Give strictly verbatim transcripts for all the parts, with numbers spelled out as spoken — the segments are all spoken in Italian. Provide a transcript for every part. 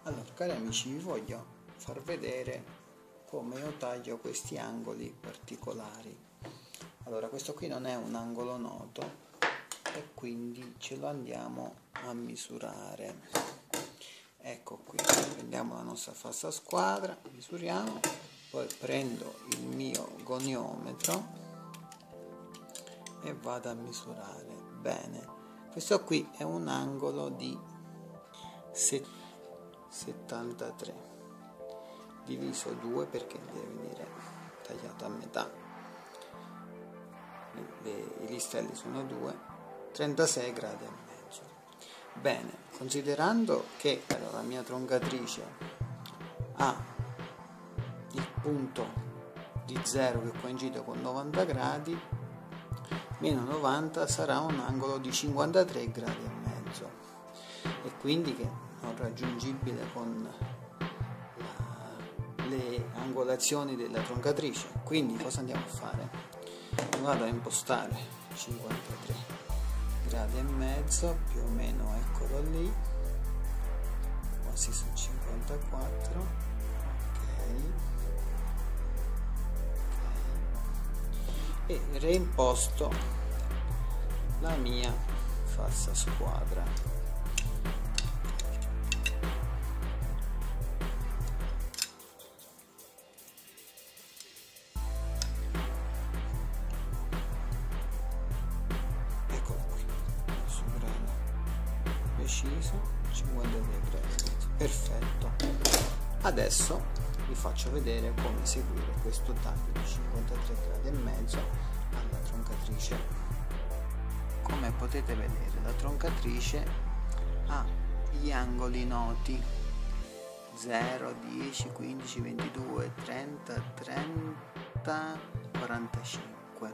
Allora, cari amici, vi voglio far vedere come io taglio questi angoli particolari. Allora, questo qui non è un angolo noto e quindi ce lo andiamo a misurare. Ecco qui, prendiamo la nostra fassa squadra, misuriamo, poi prendo il mio goniometro e vado a misurare. Bene, questo qui è un angolo di settantatré diviso due perché deve venire tagliato a metà, le, le, i listelli sono due, trentasei gradi e mezzo. Bene, considerando che allora, la mia troncatrice ha il punto di zero che coincide con novanta gradi, meno novanta sarà un angolo di cinquantatré gradi e mezzo, e quindi che non raggiungibile con la, le angolazioni della troncatrice. Quindi cosa andiamo a fare? Vado a impostare cinquantatré gradi e mezzo, più o meno, eccolo lì, quasi su cinquantaquattro. Ok, e reimposto la mia fassa squadra. Eccolo qui, su grado preciso, cinquantatré gradi, perfetto. Adesso vi faccio vedere come eseguire questo taglio di cinquantatré gradi e mezzo alla troncatrice. Come potete vedere, la troncatrice ha gli angoli noti zero, dieci, quindici, ventidue, trenta, trenta, quarantacinque.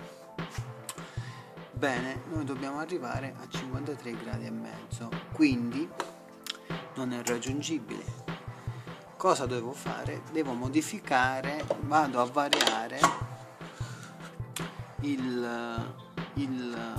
Bene, noi dobbiamo arrivare a cinquantatré gradi e mezzo, quindi non è raggiungibile. Cosa devo fare? Devo modificare, vado a variare il, il,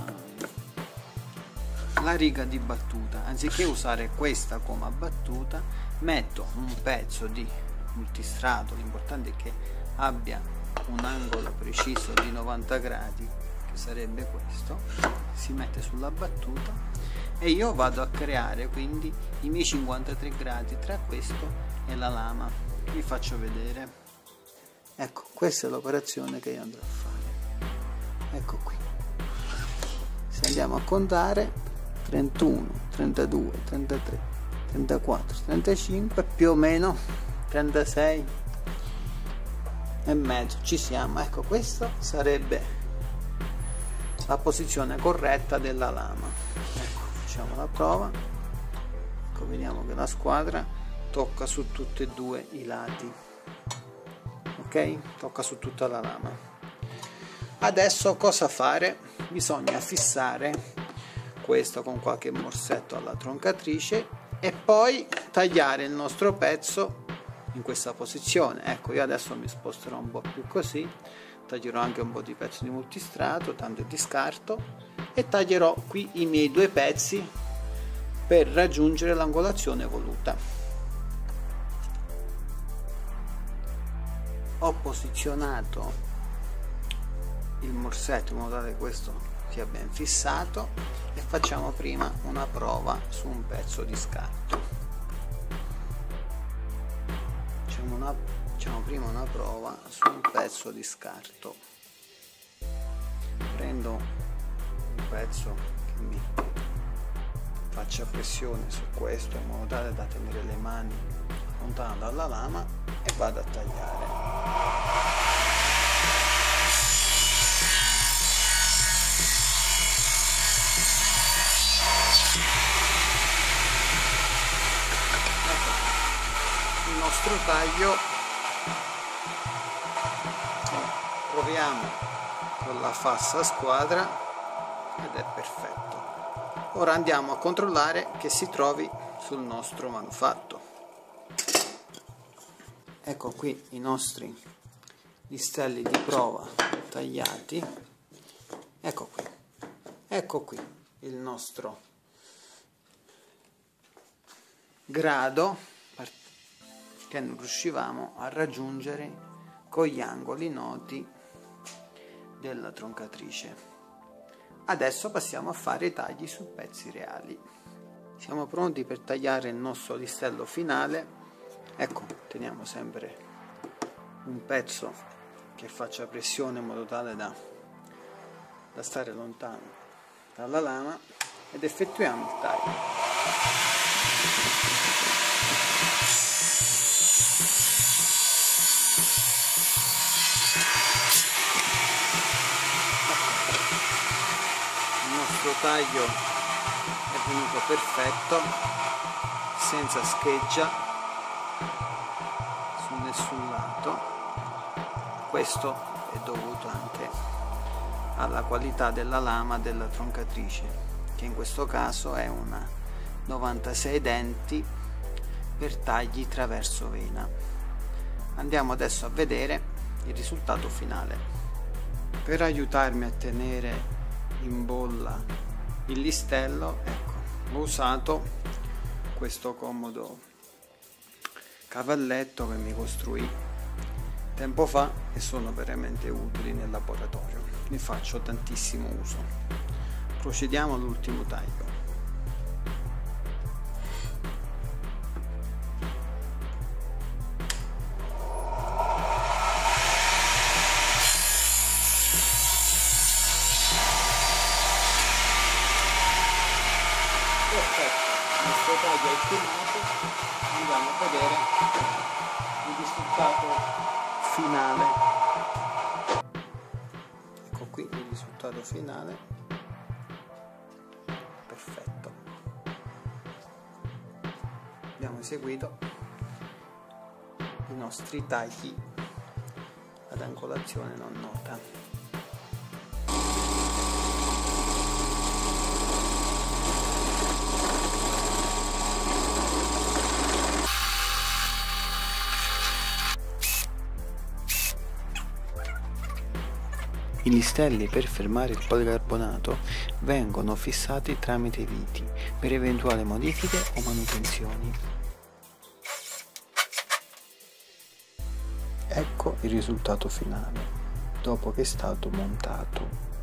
la riga di battuta. Anziché usare questa come battuta, metto un pezzo di multistrato. L'importante è che abbia un angolo preciso di novanta gradi, che sarebbe questo, si mette sulla battuta e io vado a creare quindi i miei cinquantatré gradi tra questo e la lama. Vi faccio vedere. Ecco, questa è l'operazione che io andrò a fare. Ecco qui, se andiamo a contare, trentuno, trentadue, trentatré, trentaquattro, trentacinque, più o meno trentasei e mezzo, ci siamo. Ecco, questa sarebbe la posizione corretta della lama. Ecco, facciamo la prova. Ecco, vediamo che la squadra tocca su tutti e due i lati, ok? Tocca su tutta la lama. Adesso cosa fare? Bisogna fissare questo con qualche morsetto alla troncatrice e poi tagliare il nostro pezzo in questa posizione. Ecco, io adesso mi sposterò un po' più così, taglierò anche un po' di pezzo di multistrato, tanto è di scarto, e taglierò qui i miei due pezzi per raggiungere l'angolazione voluta. Ho posizionato il morsetto in modo tale che questo sia ben fissato e facciamo prima una prova su un pezzo di scarto. Facciamo, una, facciamo prima una prova su un pezzo di scarto. Prendo un pezzo che mi faccia pressione su questo in modo tale da tenere le mani lontano dalla lama e vado a tagliare. Ecco, il nostro taglio. Proviamo con la fassa squadra ed è perfetto. Ora andiamo a controllare che si trovi sul nostro manufatto. Ecco qui i nostri listelli di prova tagliati. Ecco qui, ecco qui il nostro grado che non riuscivamo a raggiungere con gli angoli noti della troncatrice. Adesso passiamo a fare i tagli su pezzi reali. Siamo pronti per tagliare il nostro listello finale. Ecco, teniamo sempre un pezzo che faccia pressione in modo tale da, da stare lontano dalla lama ed effettuiamo il taglio. Il taglio è venuto perfetto, senza scheggia su nessun lato. Questo è dovuto anche alla qualità della lama della troncatrice, che in questo caso è una novantasei denti per tagli traverso vena. Andiamo adesso a vedere il risultato finale. Per aiutarmi a tenere in bolla il listello, ecco, ho usato questo comodo cavalletto che mi costruì tempo fa e sono veramente utili nel laboratorio, ne faccio tantissimo uso. Procediamo all'ultimo taglio. Perfetto, il nostro taglio è ultimato, andiamo a vedere il risultato finale. Ecco qui il risultato finale, perfetto. Abbiamo eseguito i nostri tagli ad angolazione non nota. I listelli per fermare il policarbonato vengono fissati tramite viti per eventuali modifiche o manutenzioni. Ecco il risultato finale, dopo che è stato montato.